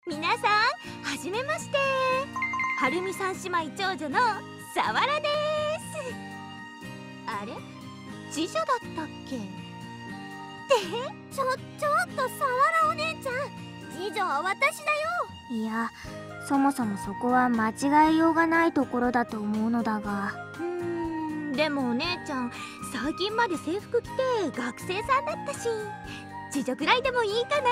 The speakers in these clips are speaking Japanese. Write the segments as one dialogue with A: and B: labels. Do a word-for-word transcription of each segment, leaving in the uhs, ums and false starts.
A: 皆さん、はじめまして。はるみさん姉妹長女のさわらです。あれ、次女だったっけ？
B: ちょ、ちょっとさわらお姉ちゃん、次女は私だよ。
C: いや、そもそもそこは間違えようがないところだと思うのだが。
A: うーん、でもお姉ちゃん、最近まで制服着て学生さんだったし、次女くらいでもいいかなって。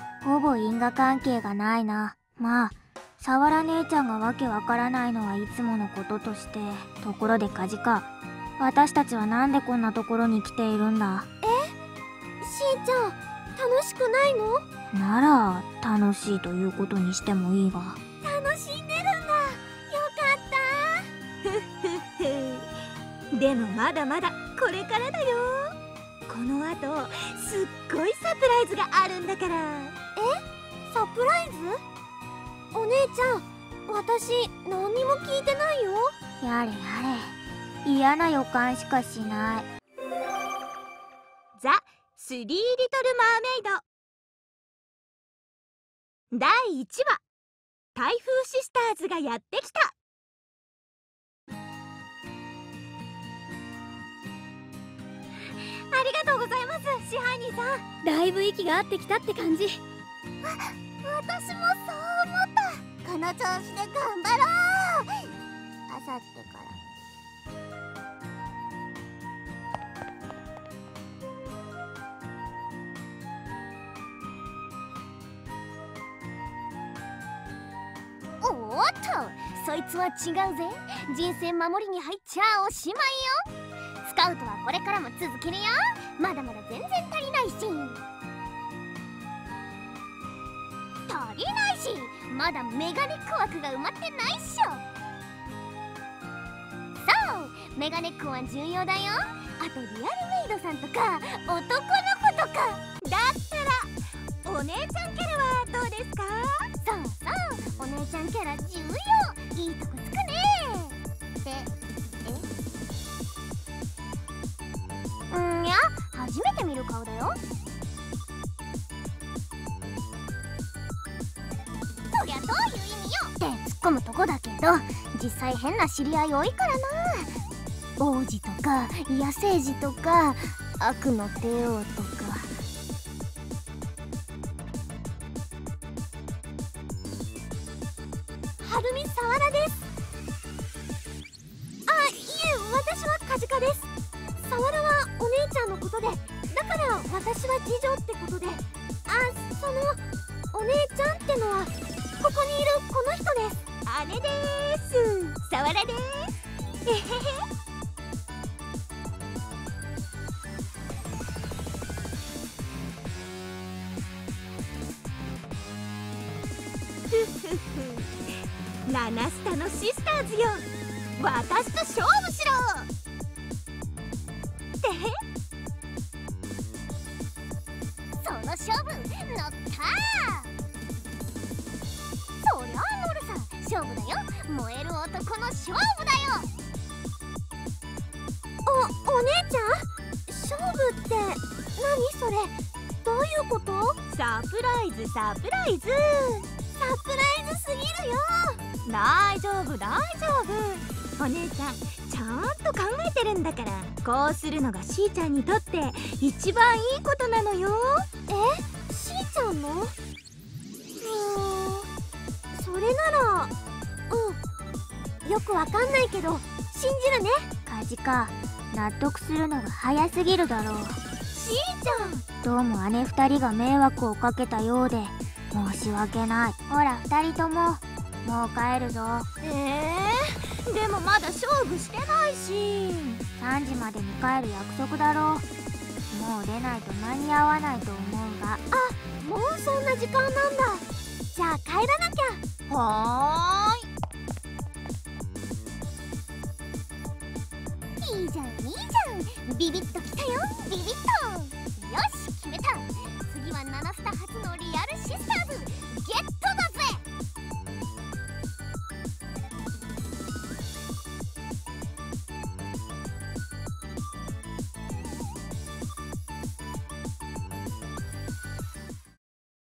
C: ほぼ因果関係がないな。まあ、さわら姉ちゃんがわけわからないのはいつものこととして。ところでカジカ、私たちはなんでこんなところに来ているんだ？
B: え？しーちゃん、楽しくないの？
C: なら楽しいということにしてもいいが。
B: 楽しんでるんだ。よかった。
A: ふっふっふ。でもまだまだこれからだよ。この後すっごいサプライズがあるんだから。
B: え？サプライズ？お姉ちゃん、私何にも聞いてないよ。
C: やれやれ、嫌な予感しかしない。
A: ザ・スリー・リトル・マーメイドだいいちわ、台風シスターズがやってきた。
B: ありがとうございます、支配人さん。
D: だいぶ息が合ってきたって感じ。
B: わ、私もそう思った。この調子で頑張ろう。あさってから。おーっと、そいつは違うぜ。人生守りに入っちゃおしまいよ。スカウトはこれからも続けるよ。まだまだ全然足りないし足りないしまだメガネック枠が埋まってないっしょ。そう、メガネックは重要だよ。あとリアルメイドさんとか男の子とか。
A: だったらお姉ちゃんキャラはどうですか？
B: そうそう、お姉ちゃんキャラ重要。いいとこつくね。ってえんや、初めて見る顔だよ。そりゃどういう意味よって突っ込むとこだけど、実際変な知り合い多いからな。王子とか野生児とか悪の帝王とか。はるみさわらです。あ、いえ、私はカジカです。さわらはお姉ちゃんのことで、だから私は次女ってことで。あ、そのお姉ちゃんってのはここにいるこの人です。
A: 姉でーす。さわらです。えへへ。ふふふ。ナナスタのシスターズよ。私と勝負しろ。って
B: その勝負乗ったー。そりゃあ乗るさ。勝負だよ。燃える男の勝負だよ。お、お姉ちゃん、勝負って何それ？どういうこと？
A: サプライズサプライズ。
B: サプライズすぎるよ。
A: 大丈夫大丈夫。お姉ちゃんちゃんと考えてるんだから。こうするのがしーちゃんにとって一番いいことなのよ。
B: え、しーちゃんの？うーん、それならうん、よくわかんないけど信じるね。
C: カジカ、納得するのが早すぎるだろう。
B: しーちゃん、
C: どうも姉二人が迷惑をかけたようで申し訳ない。ほら二人とももう帰るぞ。
A: えー、でもまだ勝負してないし。
C: さんじまでに帰る約束だろう。もう出ないと間に合わないと思うが。
B: あ、もうそんな時間なんだ。じゃあ帰らなきゃ。
A: は
B: ーい。いいじゃんいいじゃん。ビビッときたよ、ビビッと。よし決めた。次はナナスタ初のリアル